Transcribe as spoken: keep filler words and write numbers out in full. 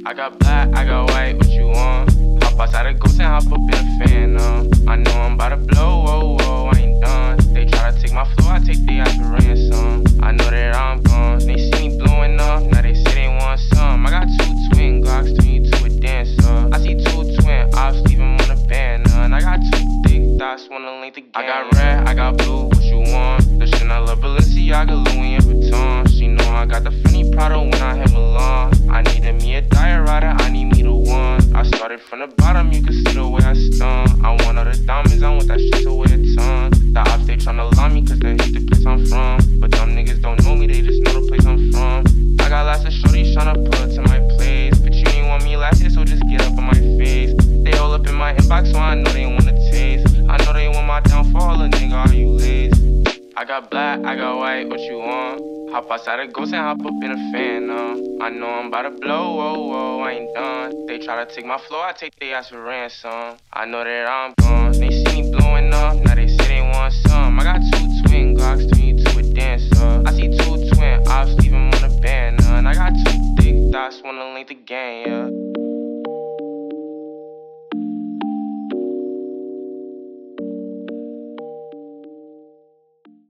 I got black, I got white, what you want? Hop outside the ghost and hop up in a phantom. I know I'm about to blow, whoa, whoa, I ain't done. They try to take my flow, I take the ass for ransom. I know that I'm gone, they see me blowing up, now they say they want some. I got two twin Glocks, turn you to a dancer. I see two twin ops, leave them on a banner. And I got two thick thoughts, wanna link the game. I got red, I got blue, what you want? The Chanel, Balenciaga, Louis and Vuitton. She know I got the funny Prada when I hit Milan. I needed me a diet rider, I need me the one. I started from the bottom, you can see the way I stun. I want all the diamonds, I want that shit to weigh a ton. The ops, they tryna lie me cause they hate the place I'm from. But them niggas don't know me, they just know the place I'm from. I got lots of shorties tryna pull to my place. But you ain't want me last year, so just get up on my face. They all up in my inbox, so I know they wanna taste. I know they want my downfall, a nigga, are you lazy? I got black, I got white, what you want? Hop outside the ghost and hop up in a phantom. I know I'm about to blow, whoa, whoa, I ain't done. They try to take my flow, I take their ass for ransom. I know that I'm gone, they see me blowing up, now they say they want some. I got